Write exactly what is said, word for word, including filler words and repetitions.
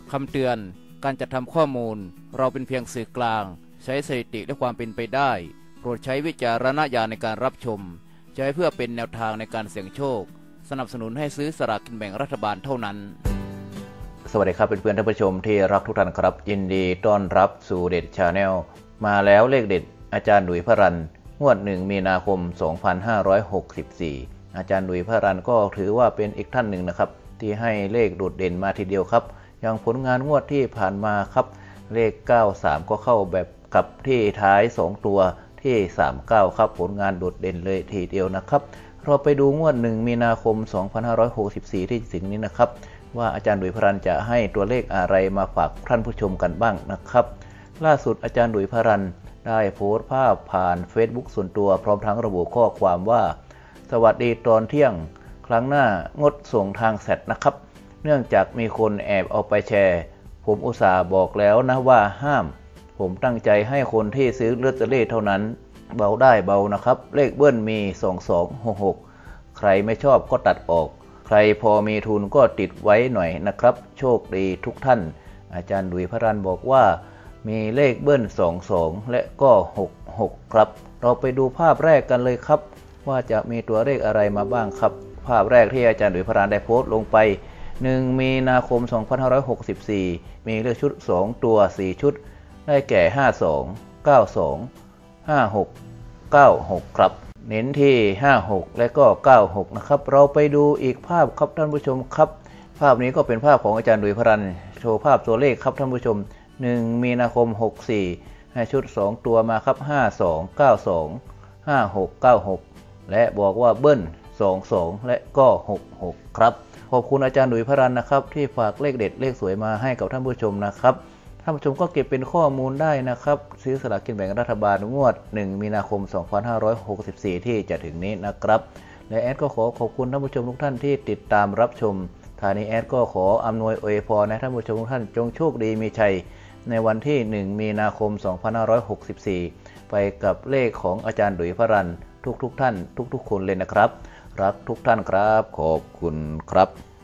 คำเตือนการจัดทำข้อมูลเราเป็นเพียงสื่อกลางใช้สถิติและความเป็นไปได้โปรดใช้วิจารณญาณในการรับชมใช้เพื่อเป็นแนวทางในการเสี่ยงโชคสนับสนุนให้ซื้อสลากกินแบ่งรัฐบาลเท่านั้นสวัสดีครับเพื่อนๆท่านผู้ชมที่รักทุกท่านครับยินดีต้อนรับสู่เด็ดชาแนลมาแล้วเลขเด็ดอาจารย์ดุยพรันงวดหนึ่งมีนาคมสองพันห้าร้อยหกสิบสี่อาจารย์ดุยพรันก็ถือว่าเป็นอีกท่านหนึ่งนะครับที่ให้เลขโดดเด่นมาทีเดียวครับอย่างผลงานงวดที่ผ่านมาครับเลขเก้าสามก็เข้าแบบกับที่ท้ายสองตัวที่สามสิบเก้าครับผลงานโดดเด่นเลยทีเดียวนะครับเราไปดูงวดหนึ่งมีนาคมสองพันห้าร้อยหกสิบสี่ที่ถึงนี้นะครับว่าอาจารย์ดุยพรันจะให้ตัวเลขอะไรมาฝากท่านผู้ชมกันบ้างนะครับล่าสุดอาจารย์ดุยพรันได้โพสต์ภาพผ่าน Facebook ส่วนตัวพร้อมทั้งระบุข้อความว่าสวัสดีตอนเที่ยงครั้งหน้างดส่งทางแชทนะครับเนื่องจากมีคนแอบเอาไปแชร์ผมอุตส่าห์บอกแล้วนะว่าห้ามผมตั้งใจให้คนที่ซื้อลอตเตอรี่เท่านั้นเบาได้เบานะครับเลขเบิ้ลมีสอง สอง หก หกใครไม่ชอบก็ตัดออกใครพอมีทุนก็ติดไว้หน่อยนะครับโชคดีทุกท่านอาจารย์ดุยพรันบอกว่ามีเลขเบิ้ลสอง สอง และก็หก หกครับเราไปดูภาพแรกกันเลยครับว่าจะมีตัวเลขอะไรมาบ้างครับภาพแรกที่อาจารย์ดุยพรันได้โพสต์ลงไปหนึ่งมีนาคมสองพันห้าร้อยหกสิบสี่มีเลขชุดสองตัวสี่ชุดได้แก่ห้า สอง เก้า สอง ห้า หก เก้า หกครับเน้นที่ห้า หกและก็เก้า หกนะครับเราไปดูอีกภาพครับท่านผู้ชมครับภาพนี้ก็เป็นภาพของอาจารย์ดุยพรันโชว์ภาพตัวเลขครับท่านผู้ชมหนึ่งมีนาคมหกสิบสี่ให้ชุดสองตัวมาครับห้า สอง เก้า สอง ห้า หก เก้า หกและบอกว่าเบิ้ลสอง สองและก็หก หกครับขอบคุณอาจารย์ดุยพรันนะครับที่ฝากเลขเด็ดเลขสวยมาให้กับท่านผู้ชมนะครับท่านผู้ชมก็เก็บเป็นข้อมูลได้นะครับซื้อสลากกินแบ่งรัฐบาลงวดหนึ่งมีนาคมสองพันห้าร้อยหกสิบสี่ที่จะถึงนี้นะครับและแอดก็ขอขอบคุณท่านผู้ชมทุกท่านที่ติดตามรับชมท่านี้แอดก็ขออำนวยอวยพรให้ท่านผู้ชมทุกท่านจงโชคดีมีชัยในวันที่หนึ่งมีนาคมสองพันห้าร้อยหกสิบสี่ไปกับเลขของอาจารย์ดุยพรันทุกๆท่านทุกๆคนเลยนะครับรักทุกท่านครับขอบคุณครับ